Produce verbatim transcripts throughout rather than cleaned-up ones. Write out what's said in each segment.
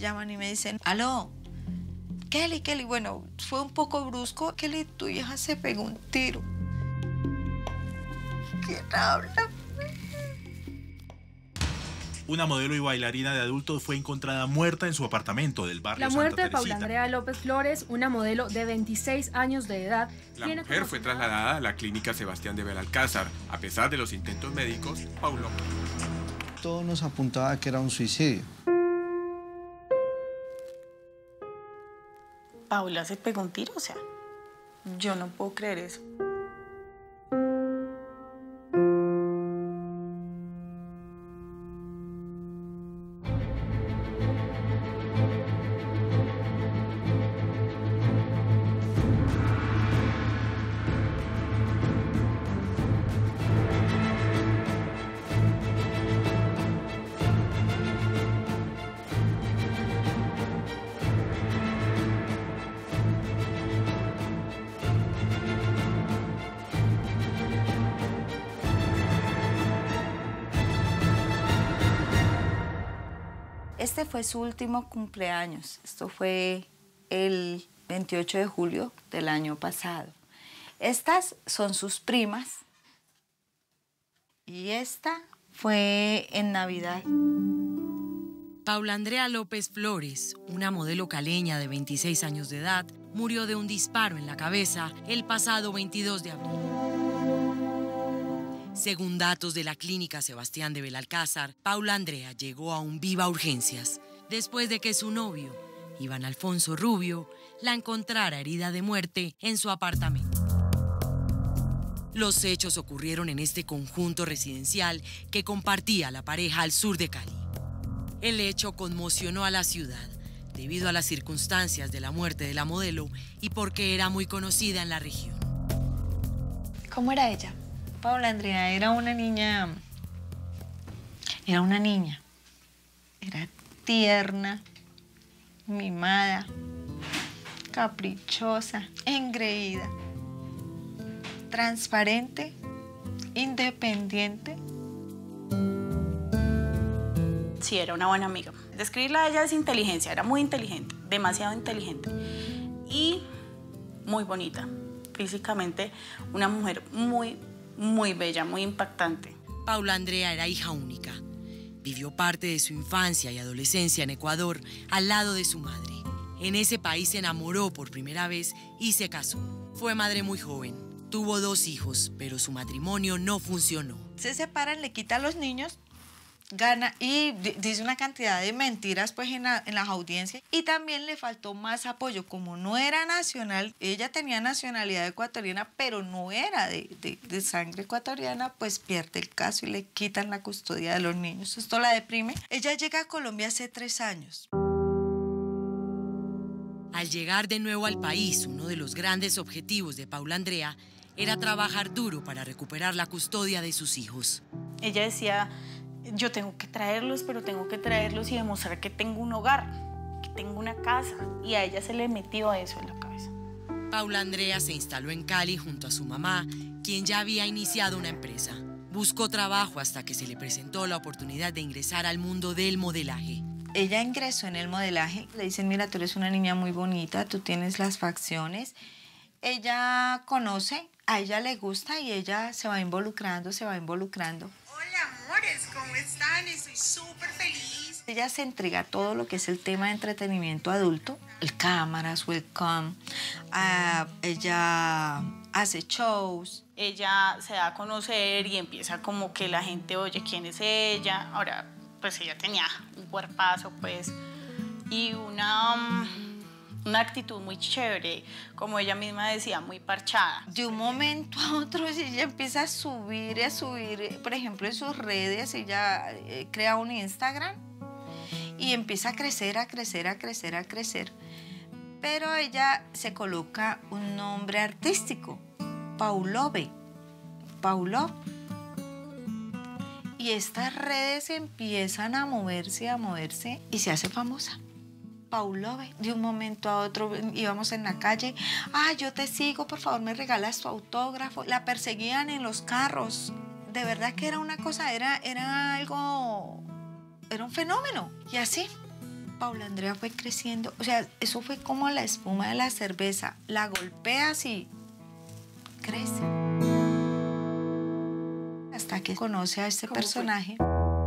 llaman y me dicen, aló, Kelly, Kelly, bueno, fue un poco brusco. Kelly, tu hija se pegó un tiro. ¿Quién habla? Una modelo y bailarina de adultos fue encontrada muerta en su apartamento del barrio La Santa muerte de Teresita. Paula Andrea López Flores, una modelo de veintiséis años de edad. La mujer fue trasladada a la clínica Sebastián de Belalcázar. A pesar de los intentos médicos, Paula... Todo nos apuntaba a que era un suicidio. Paula se pegó un tiro, o sea, yo no puedo creer eso. Este fue su último cumpleaños. Esto fue el veintiocho de julio del año pasado. Estas son sus primas. Y esta fue en Navidad. Paula Andrea López Flores, una modelo caleña de veintiséis años de edad, murió de un disparo en la cabeza el pasado veintidós de abril. Según datos de la clínica Sebastián de Belalcázar, Paula Andrea llegó a un Viva Urgencias después de que su novio, Iván Alfonso Rubio, la encontrara herida de muerte en su apartamento. Los hechos ocurrieron en este conjunto residencial que compartía la pareja al sur de Cali. El hecho conmocionó a la ciudad debido a las circunstancias de la muerte de la modelo y porque era muy conocida en la región. ¿Cómo era ella? Paula Andrea era una niña, era una niña, era tierna, mimada, caprichosa, engreída, transparente, independiente. Sí, era una buena amiga. Describirla a ella es inteligencia, era muy inteligente, demasiado inteligente y muy bonita. Físicamente, una mujer muy muy bella, muy impactante. Paula Andrea era hija única. Vivió parte de su infancia y adolescencia en Ecuador al lado de su madre. En ese país se enamoró por primera vez y se casó. Fue madre muy joven. Tuvo dos hijos, pero su matrimonio no funcionó. Se separan, le quita a los niños, gana y dice una cantidad de mentiras pues en, la, en las audiencias, y también le faltó más apoyo. Como no era nacional, ella tenía nacionalidad ecuatoriana, pero no era de, de, de sangre ecuatoriana, pues pierde el caso y le quitan la custodia de los niños. Esto la deprime. Ella llega a Colombia hace tres años. Al llegar de nuevo al país, uno de los grandes objetivos de Paula Andrea era trabajar duro para recuperar la custodia de sus hijos. Ella decía, yo tengo que traerlos, pero tengo que traerlos y demostrar que tengo un hogar, que tengo una casa. Y a ella se le metió eso en la cabeza. Paula Andrea se instaló en Cali junto a su mamá, quien ya había iniciado una empresa. Buscó trabajo hasta que se le presentó la oportunidad de ingresar al mundo del modelaje. Ella ingresó en el modelaje. Le dicen, mira, tú eres una niña muy bonita, tú tienes las facciones. Ella conoce, a ella le gusta y ella se va involucrando, se va involucrando. Hola, amores, ¿cómo están? Estoy súper feliz. Ella se entrega a todo lo que es el tema de entretenimiento adulto, el cámaras, webcam, uh, ella hace shows. Ella se da a conocer y empieza como que la gente oye quién es ella. Ahora, pues ella tenía un cuerpazo, pues, y una... una actitud muy chévere, como ella misma decía, muy parchada. De un momento a otro ella empieza a subir, a subir, por ejemplo, en sus redes, ella eh, crea un Instagram y empieza a crecer, a crecer, a crecer, a crecer. Pero ella se coloca un nombre artístico, Paulove, Paulov. Y estas redes empiezan a moverse, a moverse y se hace famosa. Paulove, de un momento a otro íbamos en la calle, ah, yo te sigo, por favor me regalas tu autógrafo. La perseguían en los carros. De verdad que era una cosa, era, era algo, era un fenómeno. Y así, Paula Andrea fue creciendo, o sea, eso fue como la espuma de la cerveza, la golpeas y crece. Hasta que conoce a este personaje.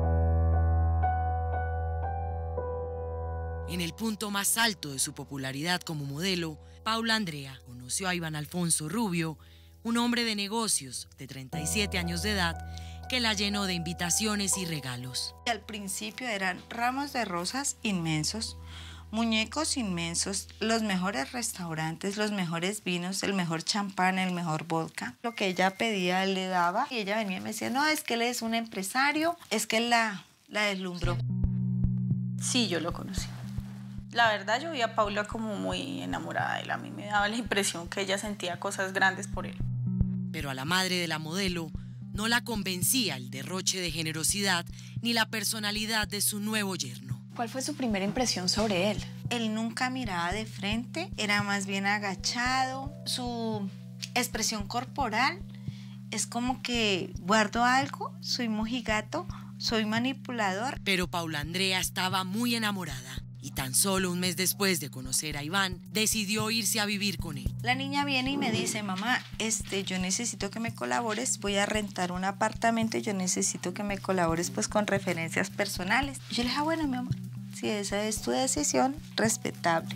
En el punto más alto de su popularidad como modelo, Paula Andrea conoció a Iván Alfonso Rubio, un hombre de negocios de treinta y siete años de edad que la llenó de invitaciones y regalos. Al principio eran ramos de rosas inmensos, muñecos inmensos, los mejores restaurantes, los mejores vinos, el mejor champán, el mejor vodka. Lo que ella pedía, él le daba y ella venía y me decía, no, es que él es un empresario, es que él la, la deslumbró. Sí, yo lo conocí. La verdad, yo vi a Paula como muy enamorada de él. A mí me daba la impresión que ella sentía cosas grandes por él. Pero a la madre de la modelo no la convencía el derroche de generosidad ni la personalidad de su nuevo yerno. ¿Cuál fue su primera impresión sobre él? Él nunca miraba de frente, era más bien agachado. Su expresión corporal es como que guardo algo, soy mojigato, soy manipulador. Pero Paula Andrea estaba muy enamorada y tan solo un mes después de conocer a Iván, decidió irse a vivir con él. La niña viene y me dice, mamá, este, yo necesito que me colabores, voy a rentar un apartamento y yo necesito que me colabores pues con referencias personales. Yo le dije, ah, bueno, mi amor, si esa es tu decisión, respetable.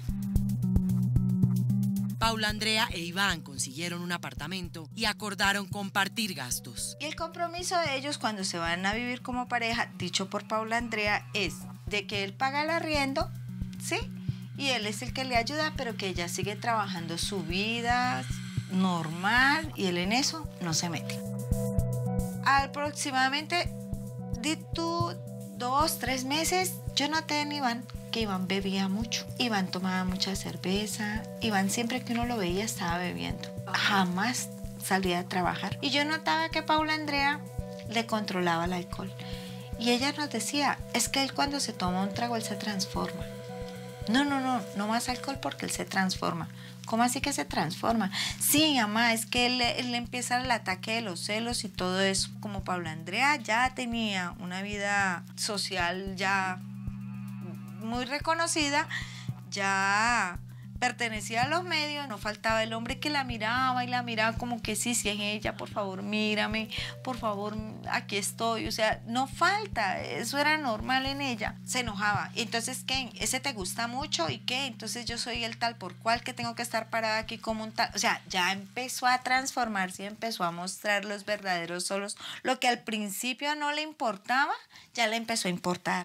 Paula Andrea e Iván consiguieron un apartamento y acordaron compartir gastos. Y el compromiso de ellos cuando se van a vivir como pareja, dicho por Paula Andrea, es de que él paga el arriendo, ¿sí? Y él es el que le ayuda, pero que ella sigue trabajando su vida normal y él en eso no se mete. Aproximadamente, di tú, dos, tres meses, yo noté en Iván que Iván bebía mucho. Iván tomaba mucha cerveza. Iván siempre que uno lo veía estaba bebiendo. Jamás salía a trabajar. Y yo notaba que Paula Andrea le controlaba el alcohol. Y ella nos decía, es que él cuando se toma un trago, él se transforma. No, no, no, no más alcohol porque él se transforma. ¿Cómo así que se transforma? Sí, mamá, es que él, él empieza el ataque de los celos y todo eso. Como Paula Andrea ya tenía una vida social ya muy reconocida, ya pertenecía a los medios, no faltaba el hombre que la miraba y la miraba como que sí, sí es ella, por favor mírame, por favor aquí estoy, o sea, no falta, eso era normal en ella, se enojaba. Entonces, ¿qué? ¿Ese te gusta mucho? ¿Y qué? Entonces yo soy el tal por cual que tengo que estar parada aquí como un tal, o sea, ya empezó a transformarse y empezó a mostrar los verdaderos solos, lo que al principio no le importaba, ya le empezó a importar.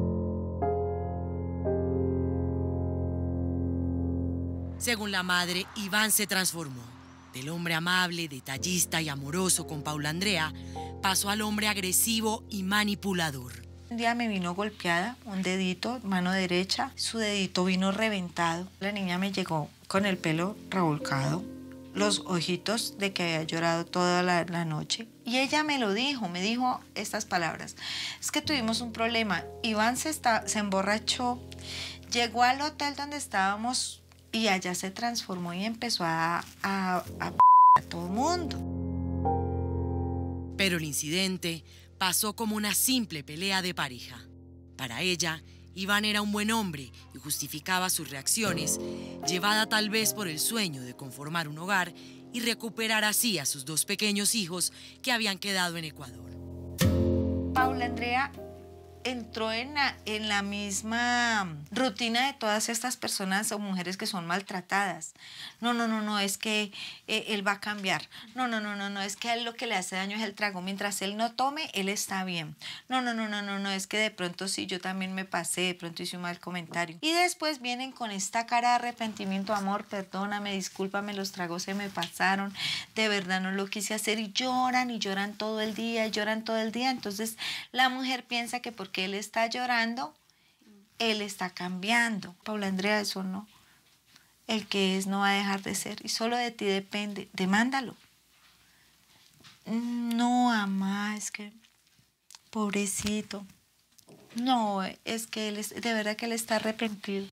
Según la madre, Iván se transformó. Del hombre amable, detallista y amoroso con Paula Andrea, pasó al hombre agresivo y manipulador. Un día me vino golpeada, un dedito, mano derecha, su dedito vino reventado. La niña me llegó con el pelo revolcado, los ojitos de que había llorado toda la, la noche. Y ella me lo dijo, me dijo estas palabras. Es que tuvimos un problema. Iván se, está, se emborrachó, llegó al hotel donde estábamos y allá se transformó y empezó a, a, a, a todo el mundo. Pero el incidente pasó como una simple pelea de pareja. Para ella, Iván era un buen hombre y justificaba sus reacciones, llevada tal vez por el sueño de conformar un hogar y recuperar así a sus dos pequeños hijos que habían quedado en Ecuador. Paula Andrea entró en la, en la misma rutina de todas estas personas o mujeres que son maltratadas. No, no, no, no, es que eh, él va a cambiar. No, no, no, no, no, es que a él lo que le hace daño es el trago. Mientras él no tome, él está bien. No, no, no, no, no, no, es que de pronto sí, yo también me pasé, de pronto hice un mal comentario. Y después vienen con esta cara de arrepentimiento, amor, perdóname, discúlpame, los tragos se me pasaron, de verdad no lo quise hacer, y lloran, y lloran todo el día, y lloran todo el día. Entonces la mujer piensa que porque él está llorando, él está cambiando. Paula Andrea, eso no. El que es no va a dejar de ser y solo de ti depende. Demándalo. No, mamá, es que pobrecito. No, es que él es, de verdad que él está arrepentido.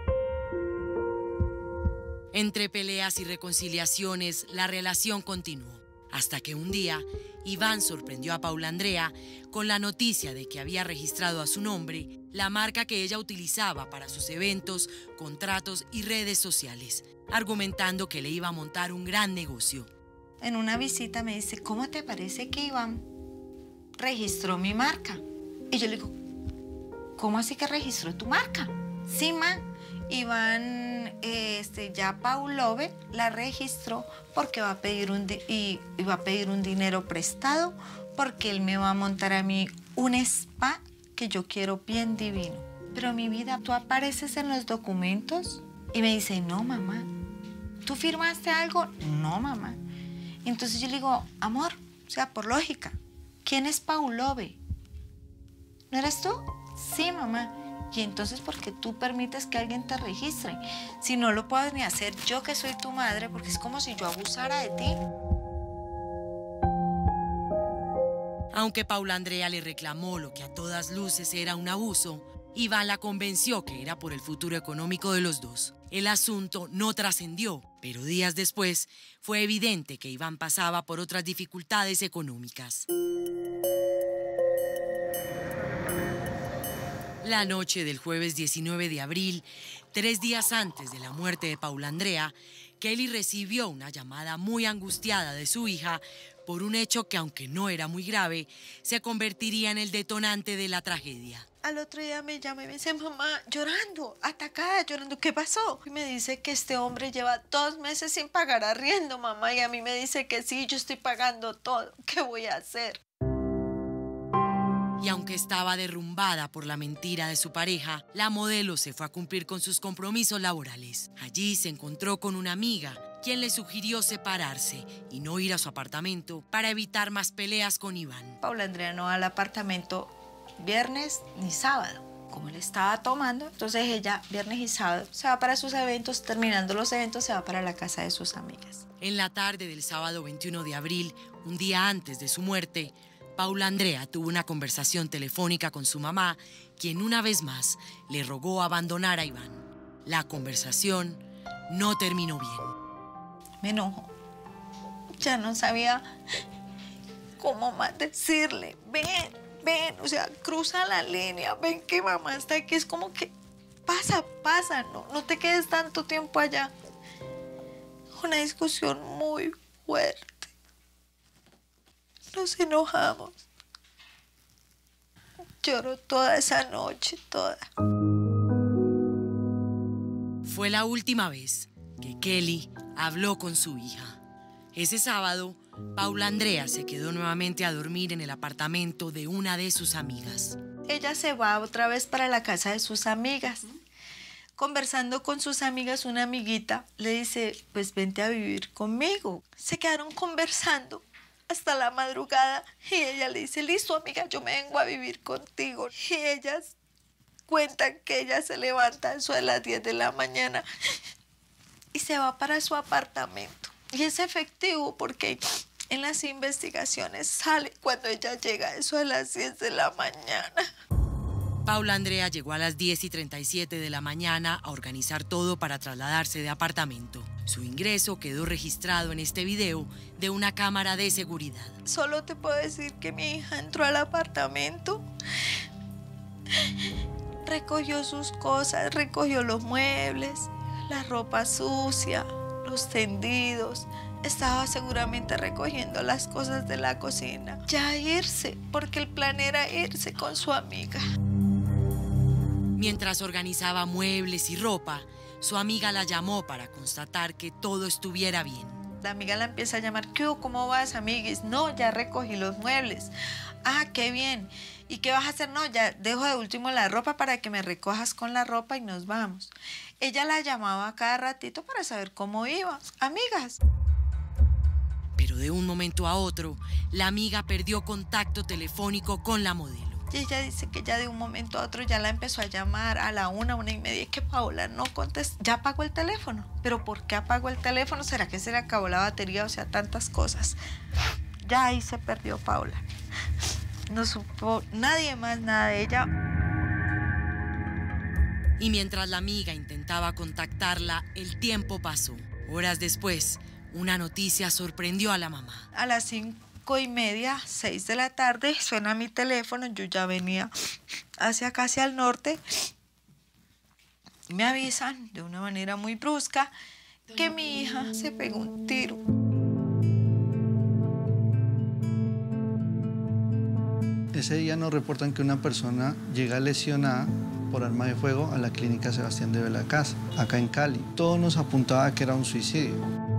Entre peleas y reconciliaciones, la relación continuó. Hasta que un día, Iván sorprendió a Paula Andrea con la noticia de que había registrado a su nombre la marca que ella utilizaba para sus eventos, contratos y redes sociales, argumentando que le iba a montar un gran negocio. En una visita me dice, ¿cómo te parece que Iván registró mi marca? Y yo le digo, ¿cómo así que registró tu marca? Sí, ma, Iván, este, ya Paulove la registró porque va a pedir un, y, y va a pedir un dinero prestado porque él me va a montar a mí un spa que yo quiero bien divino. Pero mi vida, ¿tú apareces en los documentos? Y me dice, no, mamá. ¿Tú firmaste algo? No, mamá. Entonces yo le digo, amor, o sea, por lógica, ¿quién es Paulove? ¿No eres tú? Sí, mamá. Y entonces, ¿por qué tú permites que alguien te registre? Si no lo puedo ni hacer yo que soy tu madre, porque es como si yo abusara de ti. Aunque Paula Andrea le reclamó lo que a todas luces era un abuso, Iván la convenció que era por el futuro económico de los dos. El asunto no trascendió, pero días después fue evidente que Iván pasaba por otras dificultades económicas. La noche del jueves diecinueve de abril, tres días antes de la muerte de Paula Andrea, Kelly recibió una llamada muy angustiada de su hija por un hecho que, aunque no era muy grave, se convertiría en el detonante de la tragedia. Al otro día me llama y me dice, mamá, llorando, atacada, llorando, ¿qué pasó? Y me dice que este hombre lleva dos meses sin pagar arriendo, mamá, y a mí me dice que sí, yo estoy pagando todo, ¿qué voy a hacer? Y aunque estaba derrumbada por la mentira de su pareja, la modelo se fue a cumplir con sus compromisos laborales. Allí se encontró con una amiga, quien le sugirió separarse y no ir a su apartamento para evitar más peleas con Iván. Paula Andrea no va al apartamento viernes ni sábado. Como él estaba tomando, entonces ella viernes y sábado se va para sus eventos, terminando los eventos se va para la casa de sus amigas. En la tarde del sábado veintiuno de abril, un día antes de su muerte, Paula Andrea tuvo una conversación telefónica con su mamá, quien una vez más le rogó abandonar a Iván. La conversación no terminó bien. Me enojó. Ya no sabía cómo más decirle, ven, ven, o sea, cruza la línea, ven que mamá está aquí. Es como que pasa, pasa, no, no te quedes tanto tiempo allá. Una discusión muy fuerte. Nos enojamos. Lloró toda esa noche, toda. Fue la última vez que Kelly habló con su hija. Ese sábado, Paula Andrea se quedó nuevamente a dormir en el apartamento de una de sus amigas. Ella se va otra vez para la casa de sus amigas. Conversando con sus amigas, una amiguita le dice, pues vente a vivir conmigo. Se quedaron conversando hasta la madrugada y ella le dice, listo amiga, yo me vengo a vivir contigo. Y ellas cuentan que ella se levanta a eso de las diez de la mañana y se va para su apartamento. Y es efectivo porque en las investigaciones sale cuando ella llega a eso de las diez de la mañana. Paula Andrea llegó a las diez y treinta y siete de la mañana a organizar todo para trasladarse de apartamento. Su ingreso quedó registrado en este video de una cámara de seguridad. Solo te puedo decir que mi hija entró al apartamento, recogió sus cosas, recogió los muebles, la ropa sucia, los tendidos. Estaba seguramente recogiendo las cosas de la cocina. Ya irse, porque el plan era irse con su amiga. Mientras organizaba muebles y ropa, su amiga la llamó para constatar que todo estuviera bien. La amiga la empieza a llamar, ¿qué hubo? ¿Cómo vas, amiguis? No, ya recogí los muebles. Ah, qué bien. ¿Y qué vas a hacer? No, ya dejo de último la ropa para que me recojas con la ropa y nos vamos. Ella la llamaba cada ratito para saber cómo iba. Amigas. Pero de un momento a otro, la amiga perdió contacto telefónico con la modelo. Y ella dice que ya de un momento a otro ya la empezó a llamar a la una, una y media, y que Paola no contesta. Ya apagó el teléfono. ¿Pero por qué apagó el teléfono? ¿Será que se le acabó la batería? O sea, tantas cosas. Ya ahí se perdió Paola. No supo nadie más nada de ella. Y mientras la amiga intentaba contactarla, el tiempo pasó. Horas después, una noticia sorprendió a la mamá. A las cinco cinco y media, seis de la tarde, suena mi teléfono, yo ya venía hacia acá, hacia el norte, y me avisan de una manera muy brusca que mi hija se pegó un tiro. Ese día nos reportan que una persona llega lesionada por arma de fuego a la clínica Sebastián de Belalcázar, acá en Cali. Todo nos apuntaba a que era un suicidio.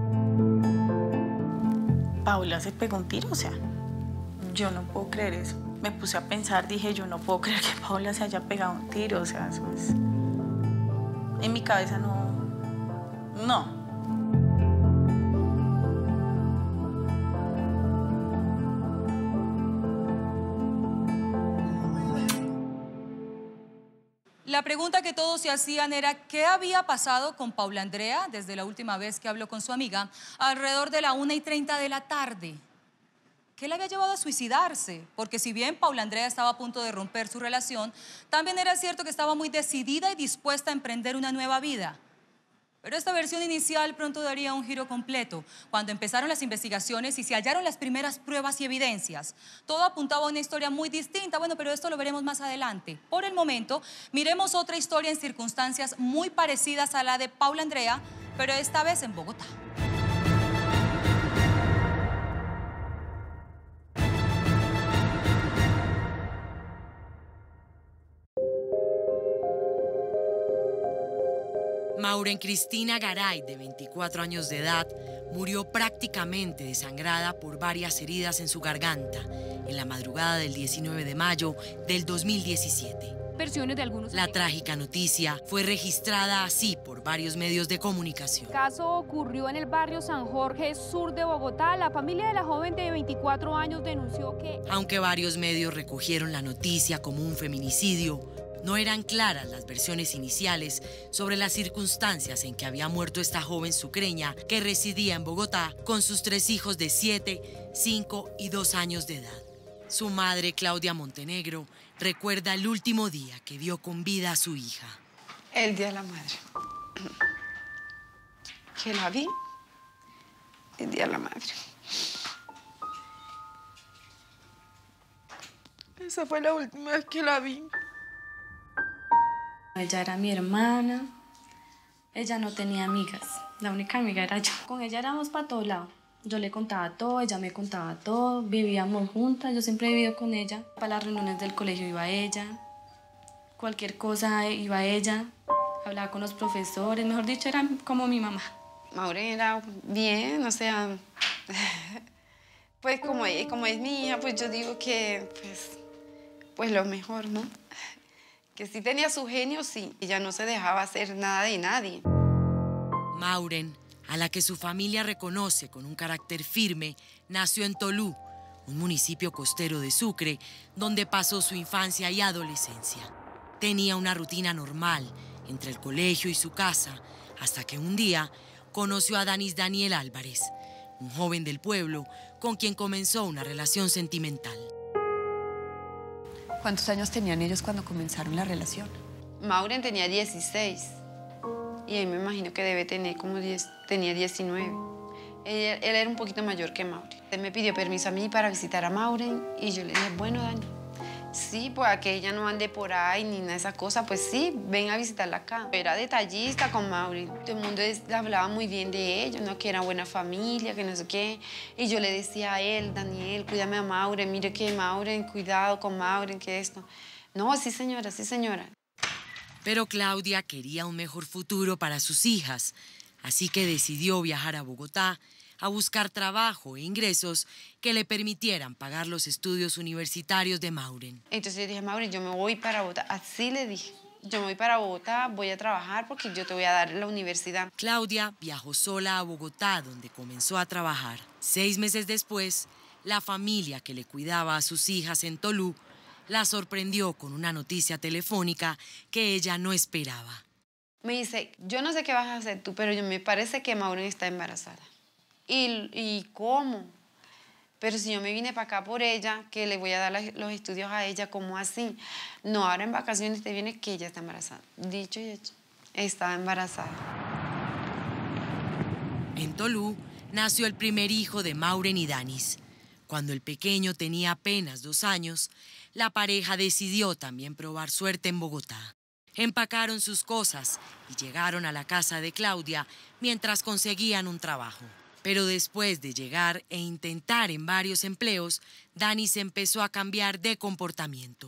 Paula se pegó un tiro, o sea, yo no puedo creer eso. Me puse a pensar, dije, yo no puedo creer que Paula se haya pegado un tiro, o sea, eso es... En mi cabeza no... No. La pregunta que todos se hacían era ¿qué había pasado con Paula Andrea desde la última vez que habló con su amiga alrededor de la una y treinta de la tarde? ¿Qué le había llevado a suicidarse? Porque si bien Paula Andrea estaba a punto de romper su relación, también era cierto que estaba muy decidida y dispuesta a emprender una nueva vida. Pero esta versión inicial pronto daría un giro completo. Cuando empezaron las investigaciones y se hallaron las primeras pruebas y evidencias, todo apuntaba a una historia muy distinta. Bueno, pero esto lo veremos más adelante. Por el momento, miremos otra historia en circunstancias muy parecidas a la de Paula Andrea, pero esta vez en Bogotá. Mauren Cristina Garay, de veinticuatro años de edad, murió prácticamente desangrada por varias heridas en su garganta en la madrugada del diecinueve de mayo del dos mil diecisiete. Versiones de algunos... La trágica noticia fue registrada así por varios medios de comunicación. El caso ocurrió en el barrio San Jorge, sur de Bogotá. La familia de la joven de veinticuatro años denunció que... Aunque varios medios recogieron la noticia como un feminicidio, no eran claras las versiones iniciales sobre las circunstancias en que había muerto esta joven sucreña que residía en Bogotá con sus tres hijos de siete, cinco y dos años de edad. Su madre, Claudia Montenegro, recuerda el último día que vio con vida a su hija. El Día de la Madre. Que la vi. El Día de la Madre. Esa fue la última vez que la vi. Ella era mi hermana, ella no tenía amigas, la única amiga era yo. Con ella éramos para todos lados. Yo le contaba todo, ella me contaba todo, vivíamos juntas, yo siempre he vivido con ella. Para las reuniones del colegio iba ella, cualquier cosa iba ella, hablaba con los profesores, mejor dicho, era como mi mamá. Mauren era bien, o sea, pues como, como es mi hija, pues yo digo que, pues, pues lo mejor, ¿no? Que sí tenía su genio, sí. Ella no se dejaba hacer nada de nadie. Mauren, a la que su familia reconoce con un carácter firme, nació en Tolú, un municipio costero de Sucre, donde pasó su infancia y adolescencia. Tenía una rutina normal entre el colegio y su casa, hasta que un día conoció a Danis Daniel Álvarez, un joven del pueblo con quien comenzó una relación sentimental. ¿Cuántos años tenían ellos cuando comenzaron la relación? Mauren tenía dieciséis y él me imagino que debe tener como diez, tenía diecinueve. Él, él era un poquito mayor que Mauren. Él me pidió permiso a mí para visitar a Mauren y yo le dije, bueno, Dani, sí, pues a que ella no ande por ahí ni nada de esas cosas, pues sí, ven a visitarla acá. Era detallista con Mauren. Todo el mundo hablaba muy bien de ellos, ¿no? Que era buena familia, que no sé qué. Y yo le decía a él, Daniel, cuídame a Mauren, mire que Mauren, cuidado con Mauren, que esto. No, sí señora, sí señora. Pero Claudia quería un mejor futuro para sus hijas, así que decidió viajar a Bogotá a buscar trabajo e ingresos que le permitieran pagar los estudios universitarios de Mauren. Entonces yo dije, Mauren, yo me voy para Bogotá. Así le dije, yo me voy para Bogotá, voy a trabajar porque yo te voy a dar la universidad. Claudia viajó sola a Bogotá, donde comenzó a trabajar. Seis meses después, la familia que le cuidaba a sus hijas en Tolú la sorprendió con una noticia telefónica que ella no esperaba. Me dice, yo no sé qué vas a hacer tú, pero yo me parece que Mauren está embarazada. ¿Y, ¿Y cómo? Pero si yo me vine para acá por ella, que le voy a dar los estudios a ella, ¿cómo así? No, ahora en vacaciones te viene que ella está embarazada. Dicho y hecho, estaba embarazada. En Tolú nació el primer hijo de Mauren y Danis. Cuando el pequeño tenía apenas dos años, la pareja decidió también probar suerte en Bogotá. Empacaron sus cosas y llegaron a la casa de Claudia mientras conseguían un trabajo. Pero después de llegar e intentar en varios empleos, Dani se empezó a cambiar de comportamiento.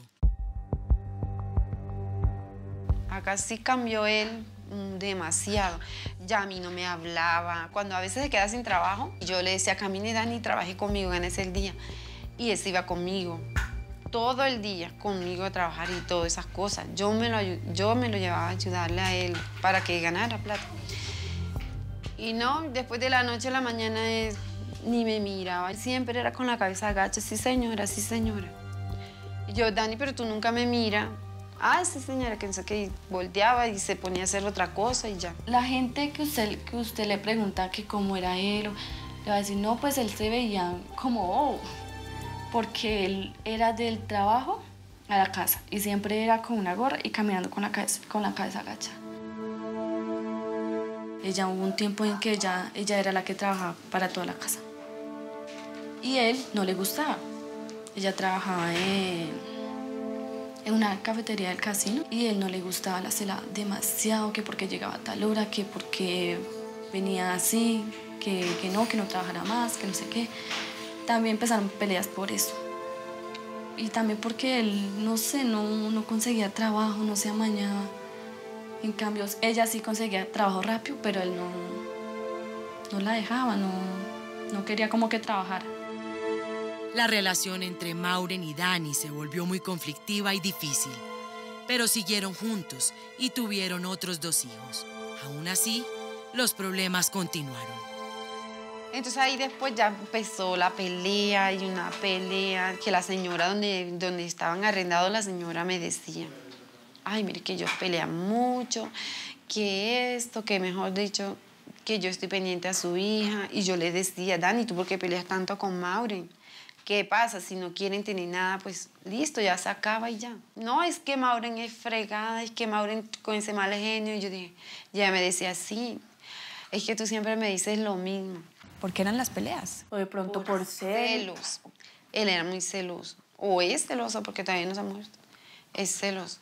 Acá sí cambió él demasiado. Ya a mí no me hablaba. Cuando a veces se queda sin trabajo, yo le decía, camine Dani, trabajé conmigo, ganes el día. Y él se iba conmigo. Todo el día conmigo a trabajar y todas esas cosas. Yo me lo, yo me lo llevaba a ayudarle a él para que ganara plata. Y no, después de la noche a la mañana es, ni me miraba. Siempre era con la cabeza agacha. Sí, señora, sí, señora. Y yo, Dani, pero tú nunca me miras. Ah, sí, señora, que no sé qué. Volteaba y se ponía a hacer otra cosa y ya. La gente que usted, que usted le pregunta que cómo era él, le va a decir, no, pues él se veía como, oh, porque él era del trabajo a la casa y siempre era con una gorra y caminando con la cabeza, con la cabeza agacha. Ella hubo un tiempo en que ella, ella era la que trabajaba para toda la casa. Y él no le gustaba. Ella trabajaba en, en una cafetería del casino y él no le gustaba, la celaba demasiado, que porque llegaba a tal hora, que porque venía así, que, que no, que no trabajara más, que no sé qué. También empezaron peleas por eso. Y también porque él, no sé, no, no conseguía trabajo, no se amañaba. En cambio, ella sí conseguía trabajo rápido, pero él no, no la dejaba, no, no quería como que trabajara. La relación entre Mauren y Dani se volvió muy conflictiva y difícil, pero siguieron juntos y tuvieron otros dos hijos. Aún así, los problemas continuaron. Entonces ahí después ya empezó la pelea y una pelea que la señora donde, donde estaban arrendados, la señora me decía, ay, mire que yo peleo mucho, que esto, que mejor dicho, que yo estoy pendiente a su hija. Y yo le decía, Dani, ¿tú por qué peleas tanto con Mauren? ¿Qué pasa? Si no quieren tener nada, pues listo, ya se acaba y ya. No, es que Mauren es fregada, es que Mauren con ese mal genio. Y yo dije, ya me decía, sí, es que tú siempre me dices lo mismo. ¿Por qué eran las peleas? O de pronto por, por celos. Él era muy celoso. O es celoso porque todavía no se ha muerto. Es celoso.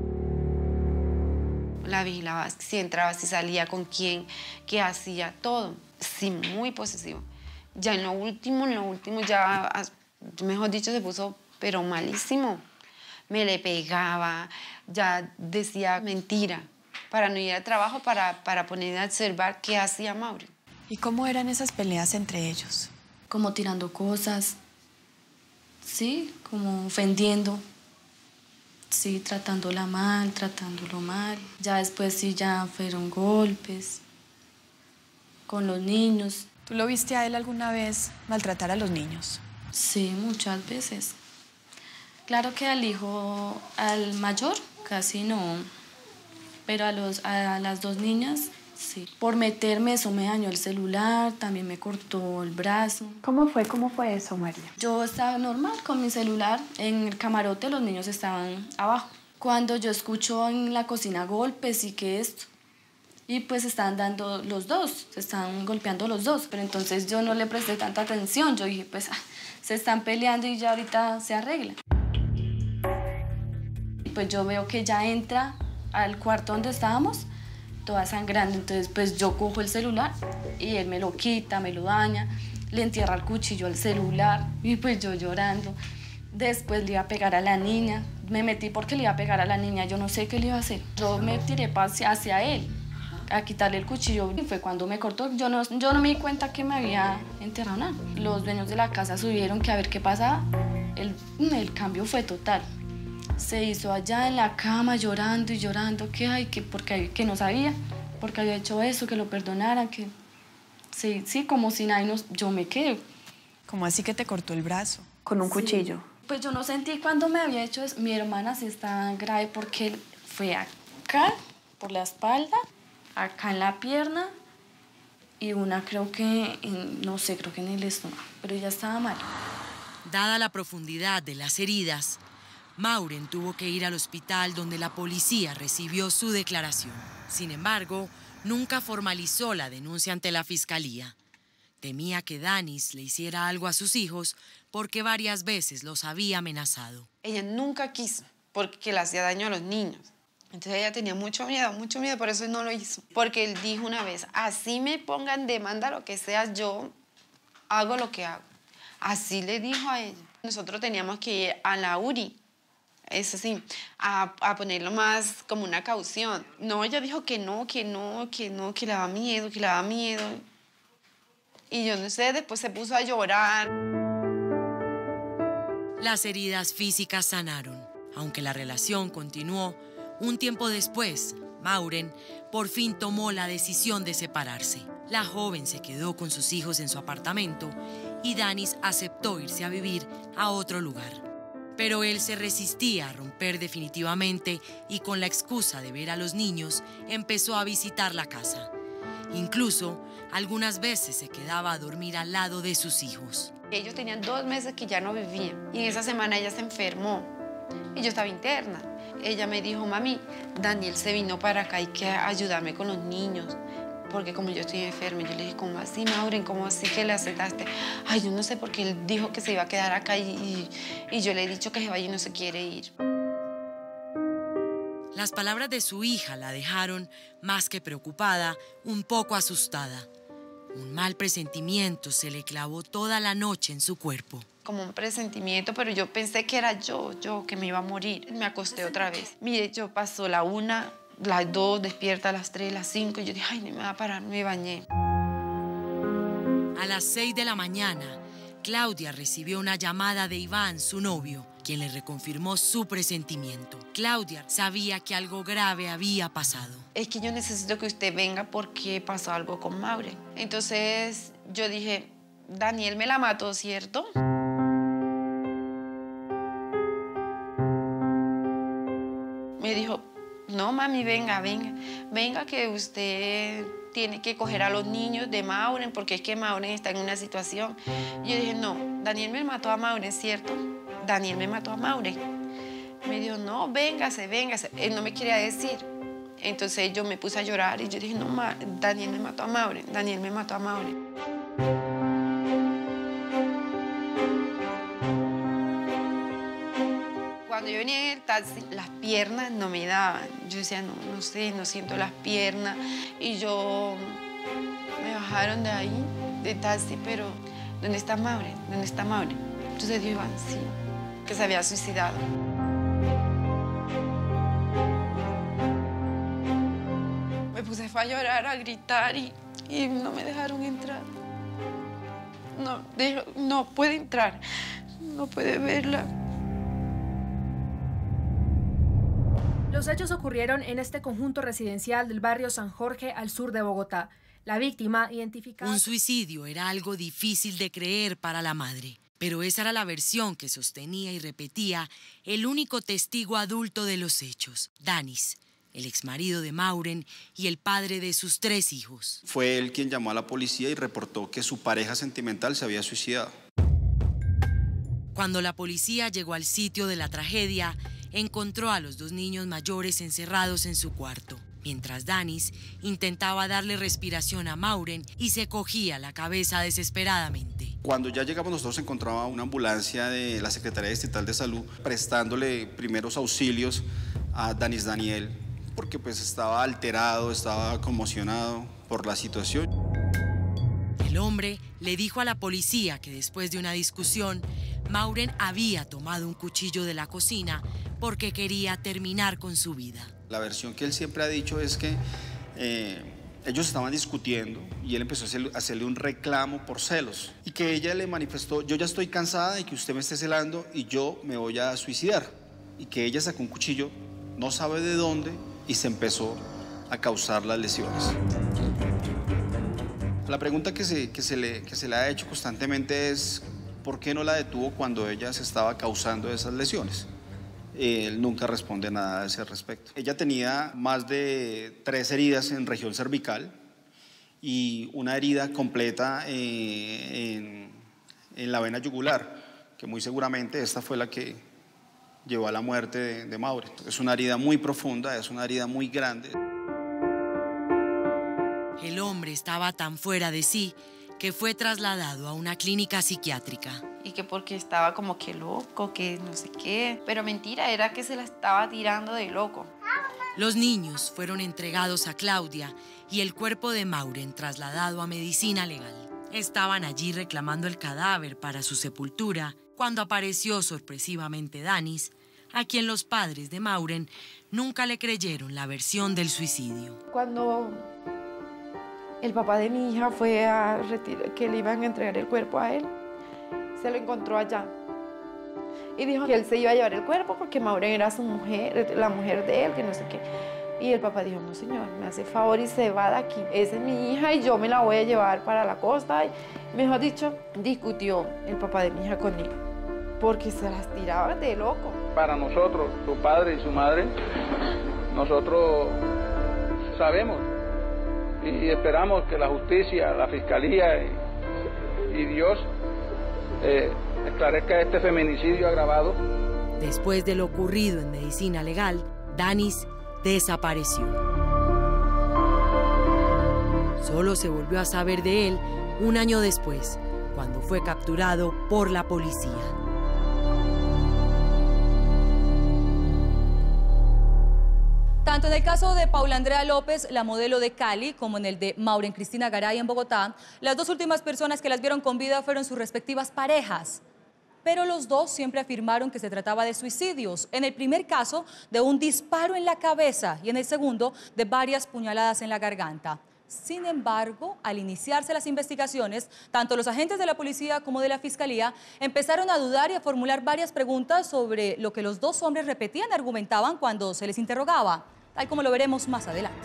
La vigilaba, si entraba, si salía, con quién, qué hacía, todo. Sí, muy posesivo. Ya en lo último, en lo último, ya, mejor dicho, se puso, pero malísimo. Me le pegaba, ya decía mentira, para no ir al trabajo, para, para poner a observar qué hacía Mauren. ¿Y cómo eran esas peleas entre ellos? Como tirando cosas, sí, como ofendiendo. Sí, tratándola mal, tratándolo mal. Ya después sí ya fueron golpes con los niños. ¿Tú lo viste a él alguna vez maltratar a los niños? Sí, muchas veces. Claro que al hijo, al mayor, casi no. Pero a, los, a las dos niñas, sí. Por meterme, eso me dañó el celular, también me cortó el brazo. ¿Cómo fue? ¿Cómo fue eso, María? Yo estaba normal con mi celular, en el camarote los niños estaban abajo. Cuando yo escucho en la cocina golpes y que esto, y pues estaban dando los dos, se estaban golpeando los dos, pero entonces yo no le presté tanta atención, yo dije, pues ah, se están peleando y ya ahorita se arreglan. Y pues yo veo que ya entra al cuarto donde estábamos, toda sangrando, entonces pues yo cojo el celular y él me lo quita, me lo daña, le entierra el cuchillo al celular y pues yo llorando. Después le iba a pegar a la niña, me metí porque le iba a pegar a la niña, yo no sé qué le iba a hacer. Yo me tiré hacia, hacia él a quitarle el cuchillo y fue cuando me cortó. Yo no, yo no me di cuenta que me había enterrado nada. Los dueños de la casa subieron que a ver qué pasaba. El, el cambio fue total. Se hizo allá en la cama llorando y llorando, que, ay, que, porque, que no sabía, porque había hecho eso, que lo perdonaran, que sí, sí, como si nadie nos... Yo me quedé. ¿Cómo así que te cortó el brazo? ¿Con un sí. cuchillo? Pues yo no sentí cuando me había hecho eso. Mi hermana sí estaba grave porque fue acá, por la espalda, acá en la pierna y una creo que, en, no sé, creo que en el estómago, pero ella estaba mal. Dada la profundidad de las heridas, Mauren tuvo que ir al hospital donde la policía recibió su declaración. Sin embargo, nunca formalizó la denuncia ante la fiscalía. Temía que Danis le hiciera algo a sus hijos porque varias veces los había amenazado. Ella nunca quiso porque le hacía daño a los niños. Entonces ella tenía mucho miedo, mucho miedo, por eso no lo hizo. Porque él dijo una vez, así me pongan demanda, lo que sea, yo hago lo que hago. Así le dijo a ella. Nosotros teníamos que ir a la U R I, eso sí, a, a ponerlo más como una caución. No, ella dijo que no, que no, que no, que le daba miedo, que le daba miedo. Y yo no sé, después se puso a llorar. Las heridas físicas sanaron, aunque la relación continuó. Un tiempo después, Mauren por fin tomó la decisión de separarse. La joven se quedó con sus hijos en su apartamento y Danis aceptó irse a vivir a otro lugar. Pero él se resistía a romper definitivamente y con la excusa de ver a los niños empezó a visitar la casa. Incluso, algunas veces se quedaba a dormir al lado de sus hijos. Ellos tenían dos meses que ya no vivían y en esa semana ella se enfermó y yo estaba interna. Ella me dijo, mami, Daniel se vino para acá, hay que ayudarme con los niños, porque como yo estoy enferma. Yo le dije, ¿cómo así, Mauren? ¿Cómo así que le aceptaste? Ay, yo no sé, porque él dijo que se iba a quedar acá y, y, y yo le he dicho que se vaya y no se quiere ir. Las palabras de su hija la dejaron, más que preocupada, un poco asustada. Un mal presentimiento se le clavó toda la noche en su cuerpo. Como un presentimiento, pero yo pensé que era yo, yo que me iba a morir. Me acosté otra vez. Mire, yo pasó la una, las dos, despierta a las tres, las cinco, y yo dije, ay, no me va a parar, me bañé. A las seis de la mañana, Claudia recibió una llamada de Iván, su novio, quien le reconfirmó su presentimiento. Claudia sabía que algo grave había pasado. Es que yo necesito que usted venga porque pasó algo con Mauren. Entonces yo dije, Daniel me la mató, ¿cierto? Me dijo, no, mami, venga, venga. Venga que usted tiene que coger a los niños de Mauren porque es que Mauren está en una situación. Y yo dije, no, Daniel me mató a Mauren, ¿cierto? Daniel me mató a Mauren. Me dijo, no, véngase, véngase. Él no me quería decir. Entonces yo me puse a llorar y yo dije, no, ma, Daniel me mató a Mauren, Daniel me mató a Mauren. Cuando yo venía en el taxi, las piernas no me daban. Yo decía, no, no sé, no siento las piernas. Y yo me bajaron de ahí, de taxi, pero ¿dónde está Mauren? ¿Dónde está Mauren? Entonces dijo, Iván, sí, que se había suicidado. Me puse a llorar, a gritar y, y no me dejaron entrar. No, dejo, no puede entrar, no puede verla. Los hechos ocurrieron en este conjunto residencial del barrio San Jorge, al sur de Bogotá. La víctima, identificada... Un suicidio era algo difícil de creer para la madre, pero esa era la versión que sostenía y repetía el único testigo adulto de los hechos, Danis, el exmarido de Mauren y el padre de sus tres hijos. Fue él quien llamó a la policía y reportó que su pareja sentimental se había suicidado. Cuando la policía llegó al sitio de la tragedia, encontró a los dos niños mayores encerrados en su cuarto, mientras Danis intentaba darle respiración a Mauren y se cogía la cabeza desesperadamente. Cuando ya llegamos nosotros se encontraba una ambulancia de la Secretaría Distrital de Salud prestándole primeros auxilios a Danis Daniel, porque pues estaba alterado, estaba conmocionado por la situación. El hombre le dijo a la policía que después de una discusión, Mauren había tomado un cuchillo de la cocina porque quería terminar con su vida. La versión que él siempre ha dicho es que eh, ellos estaban discutiendo y él empezó a hacerle, a hacerle un reclamo por celos y que ella le manifestó, yo ya estoy cansada de que usted me esté celando y yo me voy a suicidar, y que ella sacó un cuchillo, no sabe de dónde, y se empezó a causar las lesiones. La pregunta que se, que se, le, que se le ha hecho constantemente es ¿por qué no la detuvo cuando ella se estaba causando esas lesiones? Él nunca responde nada a ese respecto. Ella tenía más de tres heridas en región cervical y una herida completa eh, en, en la vena yugular, que muy seguramente esta fue la que llevó a la muerte de, de Mauren. Es una herida muy profunda, es una herida muy grande. El hombre estaba tan fuera de sí que fue trasladado a una clínica psiquiátrica. Y que porque estaba como que loco, que no sé qué. Pero mentira, era que se la estaba tirando de loco. Los niños fueron entregados a Claudia y el cuerpo de Mauren trasladado a medicina legal. Estaban allí reclamando el cadáver para su sepultura cuando apareció sorpresivamente Danis, a quien los padres de Mauren nunca le creyeron la versión del suicidio. Cuando el papá de mi hija fue a retirar, que le iban a entregar el cuerpo a él, se lo encontró allá. Y dijo que él se iba a llevar el cuerpo porque Mauren era su mujer, la mujer de él, que no sé qué. Y el papá dijo, no señor, me hace favor y se va de aquí. Esa es mi hija y yo me la voy a llevar para la costa. Y, mejor dicho, discutió el papá de mi hija con él, porque se las tiraba de loco. Para nosotros, su padre y su madre, nosotros sabemos y esperamos que la justicia, la fiscalía y, y Dios eh, esclarezca este feminicidio agravado. Después de lo ocurrido en medicina legal, Danis desapareció. Solo se volvió a saber de él un año después, cuando fue capturado por la policía. Tanto en el caso de Paula Andrea López, la modelo de Cali, como en el de Mauren Cristina Garay en Bogotá, las dos últimas personas que las vieron con vida fueron sus respectivas parejas. Pero los dos siempre afirmaron que se trataba de suicidios. En el primer caso, de un disparo en la cabeza y en el segundo, de varias puñaladas en la garganta. Sin embargo, al iniciarse las investigaciones, tanto los agentes de la policía como de la fiscalía empezaron a dudar y a formular varias preguntas sobre lo que los dos hombres repetían y argumentaban cuando se les interrogaba, tal como lo veremos más adelante.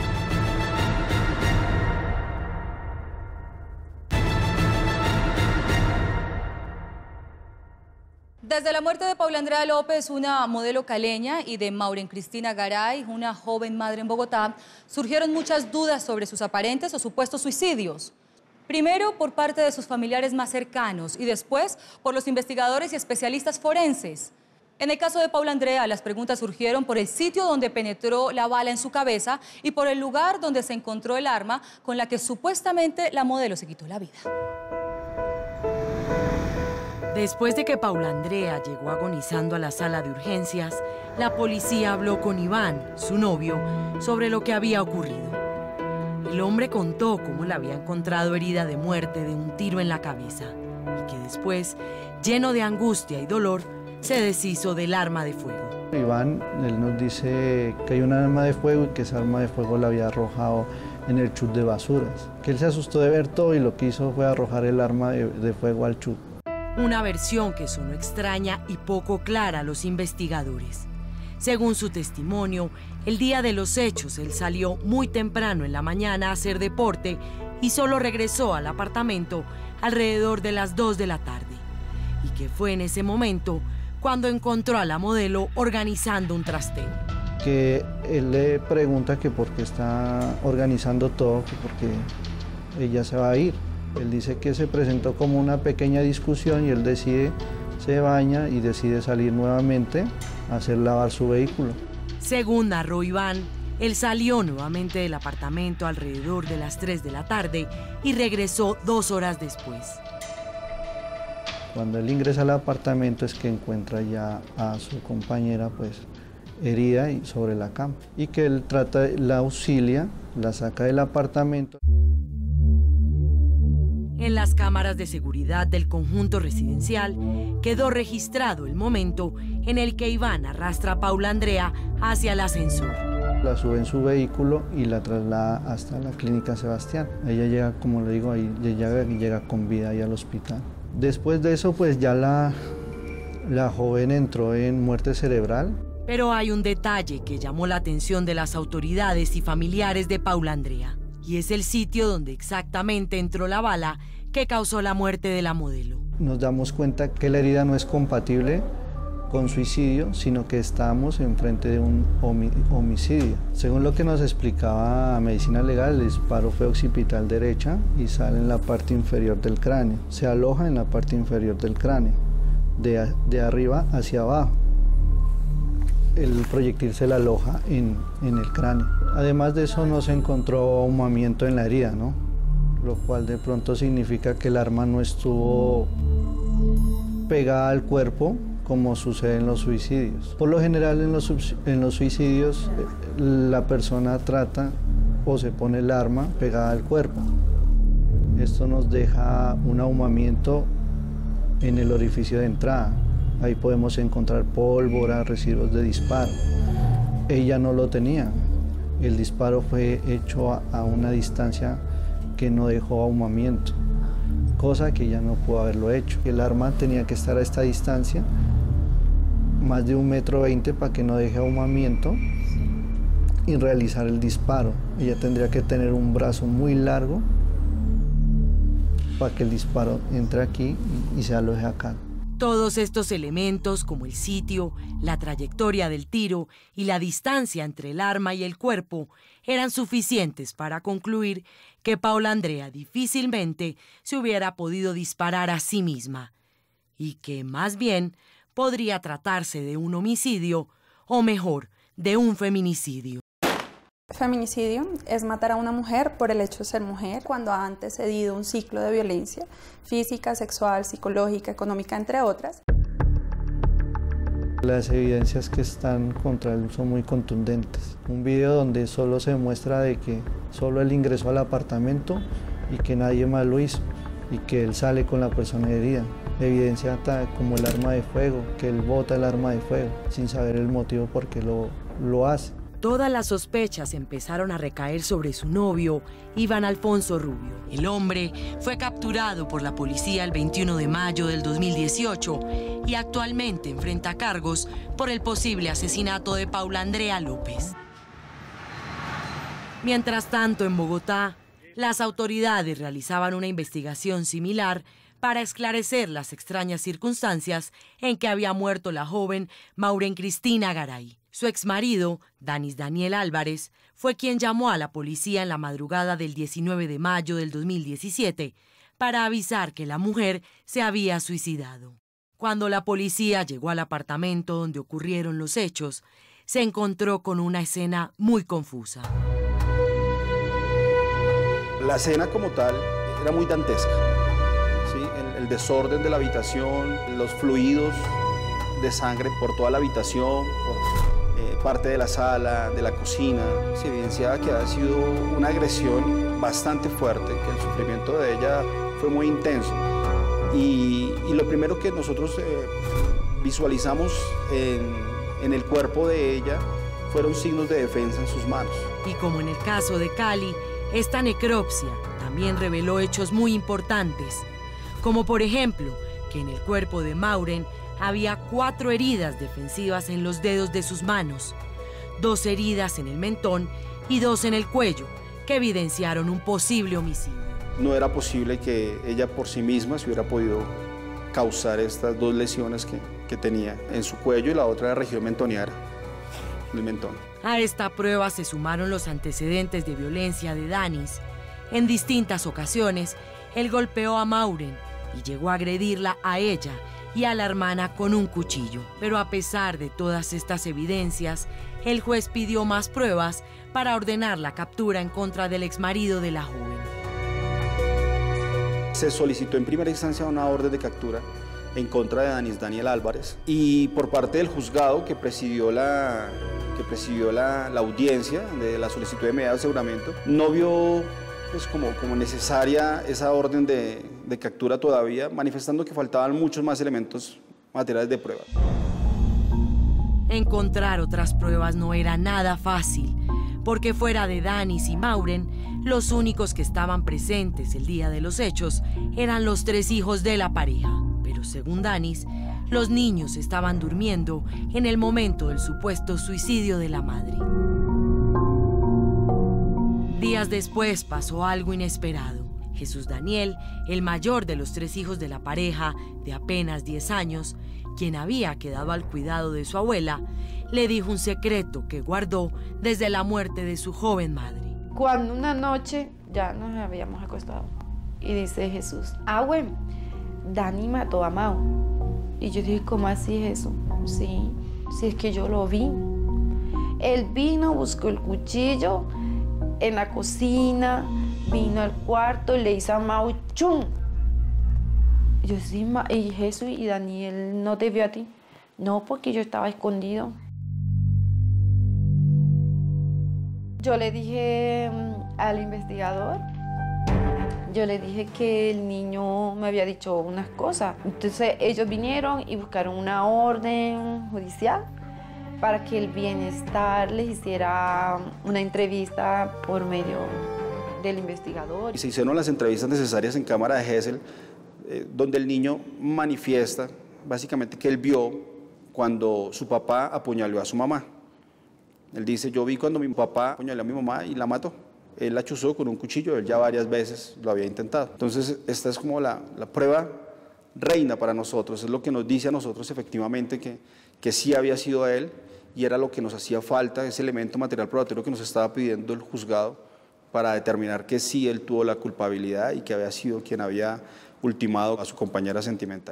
Desde la muerte de Paula Andrea López, una modelo caleña, y de Mauren Cristina Garay, una joven madre en Bogotá, surgieron muchas dudas sobre sus aparentes o supuestos suicidios. Primero por parte de sus familiares más cercanos y después por los investigadores y especialistas forenses. En el caso de Paula Andrea, las preguntas surgieron por el sitio donde penetró la bala en su cabeza y por el lugar donde se encontró el arma con la que supuestamente la modelo se quitó la vida. Después de que Paula Andrea llegó agonizando a la sala de urgencias, la policía habló con Iván, su novio, sobre lo que había ocurrido. El hombre contó cómo la había encontrado herida de muerte de un tiro en la cabeza y que después, lleno de angustia y dolor, se deshizo del arma de fuego. Iván, él nos dice que hay un arma de fuego y que esa arma de fuego la había arrojado en el chut de basuras. Que él se asustó de ver todo y lo que hizo fue arrojar el arma de, de fuego al chut. Una versión que sonó extraña y poco clara a los investigadores. Según su testimonio, el día de los hechos él salió muy temprano en la mañana a hacer deporte y solo regresó al apartamento alrededor de las dos de la tarde. Y que fue en ese momento cuando encontró a la modelo organizando un trasteo. Que él le pregunta que por qué está organizando todo, que porque ella se va a ir. Él dice que se presentó como una pequeña discusión y él decide, se baña y decide salir nuevamente a hacer lavar su vehículo. Según narró Iván, él salió nuevamente del apartamento alrededor de las tres de la tarde y regresó dos horas después. Cuando él ingresa al apartamento es que encuentra ya a su compañera pues herida y sobre la cama y que él trata, la auxilia, la saca del apartamento. En las cámaras de seguridad del conjunto residencial quedó registrado el momento en el que Iván arrastra a Paula Andrea hacia el ascensor. La sube en su vehículo y la traslada hasta la clínica Sebastián. Ella llega, como le digo, ahí llega, llega con vida ahí al hospital. Después de eso, pues ya la, la joven entró en muerte cerebral. Pero hay un detalle que llamó la atención de las autoridades y familiares de Paula Andrea. Y es el sitio donde exactamente entró la bala que causó la muerte de la modelo. Nos damos cuenta que la herida no es compatible con suicidio, sino que estamos enfrente de un homicidio. Según lo que nos explicaba Medicina Legal, el disparo fue occipital derecha y sale en la parte inferior del cráneo. Se aloja en la parte inferior del cráneo, de, de arriba hacia abajo. El proyectil se la aloja en, en el cráneo. Además de eso, no se encontró ahumamiento en la herida, ¿no? lo cual de pronto significa que el arma no estuvo pegada al cuerpo como sucede en los suicidios. Por lo general en los, en los suicidios la persona trata o se pone el arma pegada al cuerpo. Esto nos deja un ahumamiento en el orificio de entrada. Ahí podemos encontrar pólvora, residuos de disparo. Ella no lo tenía. El disparo fue hecho a, a una distancia que no dejó ahumamiento, cosa que ella no pudo haberlo hecho. El arma tenía que estar a esta distancia, más de un metro veinte, para que no deje ahumamiento y realizar el disparo. Ella tendría que tener un brazo muy largo para que el disparo entre aquí y se aloje acá. Todos estos elementos, como el sitio, la trayectoria del tiro y la distancia entre el arma y el cuerpo, eran suficientes para concluir que Paula Andrea difícilmente se hubiera podido disparar a sí misma y que, más bien, podría tratarse de un homicidio o, mejor, de un feminicidio. Feminicidio es matar a una mujer por el hecho de ser mujer cuando ha antecedido un ciclo de violencia física, sexual, psicológica, económica, entre otras. Las evidencias que están contra él son muy contundentes. Un video donde solo se muestra de que solo él ingresó al apartamento y que nadie más lo hizo y que él sale con la persona herida. Evidencia como el arma de fuego, que él bota el arma de fuego sin saber el motivo por qué lo, lo hace. Todas las sospechas empezaron a recaer sobre su novio, Iván Alfonso Rubio. El hombre fue capturado por la policía el veintiuno de mayo del dos mil dieciocho y actualmente enfrenta cargos por el posible asesinato de Paula Andrea López. Mientras tanto, en Bogotá, las autoridades realizaban una investigación similar para esclarecer las extrañas circunstancias en que había muerto la joven Maureen Cristina Garay. Su exmarido, Danis Daniel Álvarez, fue quien llamó a la policía en la madrugada del diecinueve de mayo del dos mil diecisiete para avisar que la mujer se había suicidado. Cuando la policía llegó al apartamento donde ocurrieron los hechos, se encontró con una escena muy confusa. La escena como tal era muy dantesca. ¿Sí? El, el desorden de la habitación, los fluidos de sangre por toda la habitación, por eh, parte de la sala, de la cocina. Se evidenciaba que había sido una agresión bastante fuerte, que el sufrimiento de ella fue muy intenso. Y, y lo primero que nosotros eh, visualizamos en, en el cuerpo de ella fueron signos de defensa en sus manos. Y como en el caso de Cali, esta necropsia también reveló hechos muy importantes, como por ejemplo que en el cuerpo de Maureen había cuatro heridas defensivas en los dedos de sus manos, dos heridas en el mentón y dos en el cuello, que evidenciaron un posible homicidio. No era posible que ella por sí misma se hubiera podido causar estas dos lesiones que, que tenía en su cuello y la otra en la región mentoniana, el mentón. A esta prueba se sumaron los antecedentes de violencia de Danis. En distintas ocasiones, él golpeó a Maureen y llegó a agredirla a ella y a la hermana con un cuchillo. Pero a pesar de todas estas evidencias, el juez pidió más pruebas para ordenar la captura en contra del exmarido de la joven. Se solicitó en primera instancia una orden de captura en contra de Danis Daniel Álvarez y por parte del juzgado que presidió la, que presidió la, la audiencia de la solicitud de medida de aseguramiento, no vio pues, como, como necesaria esa orden de, de captura todavía, manifestando que faltaban muchos más elementos materiales de prueba. Encontrar otras pruebas no era nada fácil, porque fuera de Danis y Maureen, los únicos que estaban presentes el día de los hechos eran los tres hijos de la pareja. Pero según Danis, los niños estaban durmiendo en el momento del supuesto suicidio de la madre. Días después pasó algo inesperado. Jesús Daniel, el mayor de los tres hijos de la pareja, de apenas diez años, quien había quedado al cuidado de su abuela, le dijo un secreto que guardó desde la muerte de su joven madre. Cuando una noche ya nos habíamos acostado y dice Jesús, ah, bueno, Dani mató a Mau. Y yo dije, ¿cómo así es eso? Sí, si es que yo lo vi. Él vino, buscó el cuchillo en la cocina, Vino al cuarto, le hizo a Mau, ¡chum! Yo sí, ma, y Jesús y Daniel, ¿no te vio a ti? No, porque yo estaba escondido. Yo le dije um, al investigador, yo le dije que el niño me había dicho unas cosas. Entonces ellos vinieron y buscaron una orden judicial para que el bienestar les hiciera una entrevista por medio del investigador. Y se hicieron las entrevistas necesarias en cámara de Gesell, eh, donde el niño manifiesta básicamente que él vio cuando su papá apuñaló a su mamá. Él dice, yo vi cuando mi papá apuñaló a mi mamá y la mató. Él la chuzó con un cuchillo, él ya varias veces lo había intentado. Entonces, esta es como la, la prueba reina para nosotros, es lo que nos dice a nosotros efectivamente que, que sí había sido él y era lo que nos hacía falta, ese elemento material probatorio que nos estaba pidiendo el juzgado para determinar que sí él tuvo la culpabilidad y que había sido quien había ultimado a su compañera sentimental.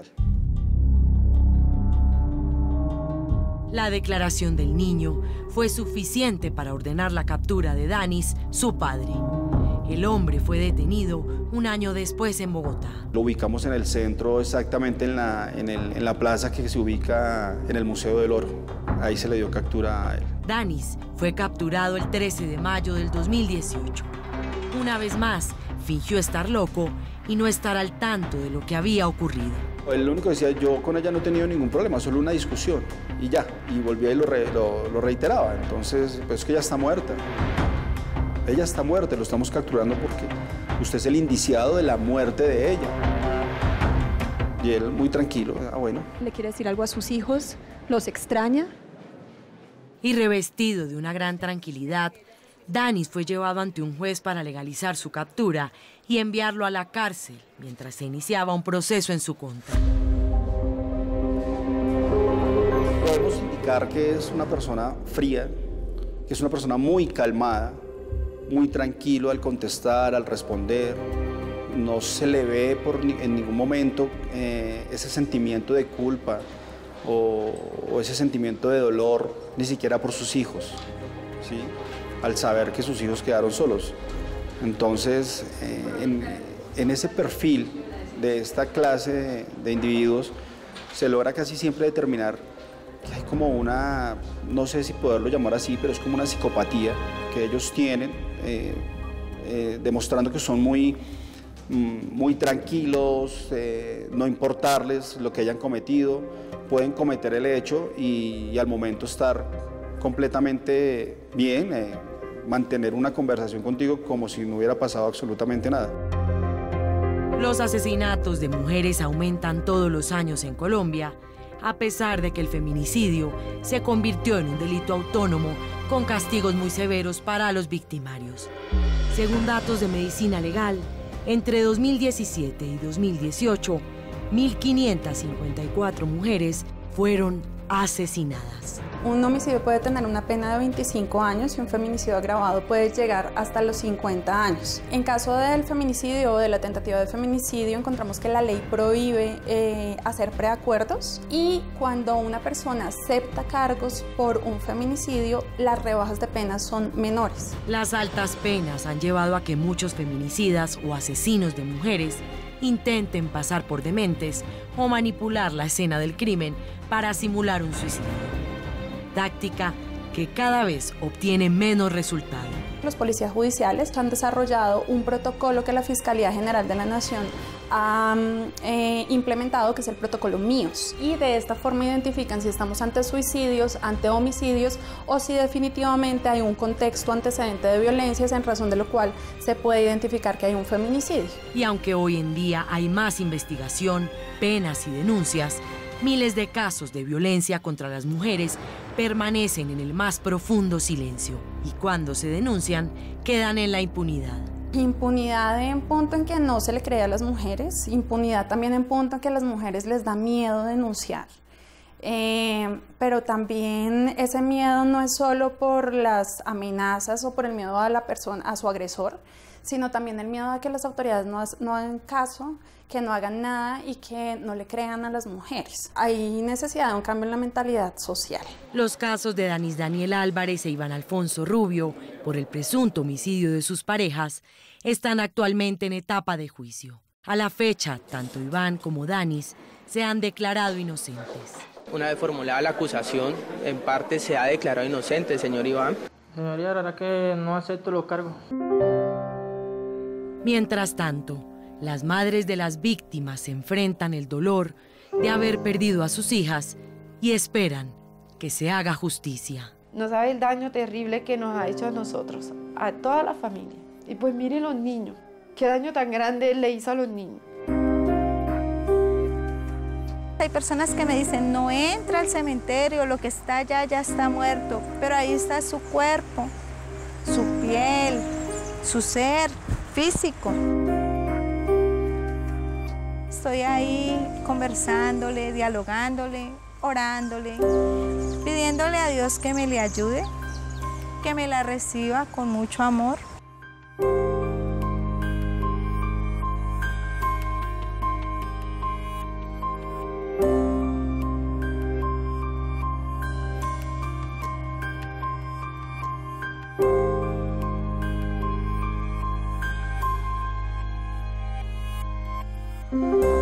La declaración del niño fue suficiente para ordenar la captura de Danis, su padre. El hombre fue detenido un año después en Bogotá. Lo ubicamos en el centro, exactamente en la, en, el, en la plaza que se ubica en el Museo del Oro. Ahí se le dio captura a él. Danis fue capturado el trece de mayo del dos mil dieciocho. Una vez más, fingió estar loco y no estar al tanto de lo que había ocurrido. Él lo único que decía, yo con ella no he tenido ningún problema, solo una discusión, y ya, y volvía y lo, re, lo, lo reiteraba. Entonces, pues es que ella está muerta. Ella está muerta, lo estamos capturando porque usted es el indiciado de la muerte de ella. Y él muy tranquilo, ah, bueno. ¿Le quiere decir algo a sus hijos? ¿Los extraña? Y revestido de una gran tranquilidad, Danis fue llevado ante un juez para legalizar su captura y enviarlo a la cárcel mientras se iniciaba un proceso en su contra. Podemos indicar que es una persona fría, que es una persona muy calmada, muy tranquilo al contestar, al responder. No se le ve por, en ningún momento eh, ese sentimiento de culpa o, o ese sentimiento de dolor, ni siquiera por sus hijos, ¿sí? Al saber que sus hijos quedaron solos. Entonces, eh, en, en ese perfil de esta clase de, de individuos se logra casi siempre determinar que hay como una, no sé si poderlo llamar así, pero es como una psicopatía que ellos tienen, eh, eh, demostrando que son muy, muy tranquilos, eh, no importarles lo que hayan cometido, pueden cometer el hecho y, y al momento estar completamente bien, eh, mantener una conversación contigo como si no hubiera pasado absolutamente nada. Los asesinatos de mujeres aumentan todos los años en Colombia, a pesar de que el feminicidio se convirtió en un delito autónomo con castigos muy severos para los victimarios. Según datos de Medicina Legal, entre dos mil diecisiete y dos mil dieciocho, mil quinientas cincuenta y cuatro mujeres fueron asesinadas. Un homicidio puede tener una pena de veinticinco años y un feminicidio agravado puede llegar hasta los cincuenta años. En caso del feminicidio o de la tentativa de feminicidio, encontramos que la ley prohíbe eh, hacer preacuerdos y cuando una persona acepta cargos por un feminicidio, las rebajas de penas son menores. Las altas penas han llevado a que muchos feminicidas o asesinos de mujeres intenten pasar por dementes o manipular la escena del crimen para simular un suicidio. Táctica que cada vez obtiene menos resultado. Los policías judiciales han desarrollado un protocolo que la Fiscalía General de la Nación ha eh, implementado, que es el protocolo MIOS, y de esta forma identifican si estamos ante suicidios, ante homicidios o si definitivamente hay un contexto antecedente de violencias en razón de lo cual se puede identificar que hay un feminicidio. Y aunque hoy en día hay más investigación, penas y denuncias, miles de casos de violencia contra las mujeres permanecen en el más profundo silencio y cuando se denuncian quedan en la impunidad. Impunidad en punto en que no se le cree a las mujeres, impunidad también en punto en que a las mujeres les da miedo denunciar. Eh, pero también ese miedo no es solo por las amenazas o por el miedo a la persona, a su agresor, sino también el miedo a que las autoridades no, no hagan caso, que no hagan nada y que no le crean a las mujeres. Hay necesidad de un cambio en la mentalidad social. Los casos de Danis Daniel Álvarez e Iván Alfonso Rubio por el presunto homicidio de sus parejas están actualmente en etapa de juicio. A la fecha, tanto Iván como Danis se han declarado inocentes. Una vez formulada la acusación, en parte se ha declarado inocente, señor Iván. Señoría, la verdad que no acepto los cargos. Mientras tanto, las madres de las víctimas enfrentan el dolor de haber perdido a sus hijas y esperan que se haga justicia. No sabe el daño terrible que nos ha hecho a nosotros, a toda la familia. Y pues miren los niños, qué daño tan grande le hizo a los niños. Hay personas que me dicen, no entra al cementerio, lo que está allá ya está muerto, pero ahí está su cuerpo, su piel, su ser físico. Estoy ahí conversándole, dialogándole, orándole, pidiéndole a Dios que me le ayude, que me la reciba con mucho amor. Thank you.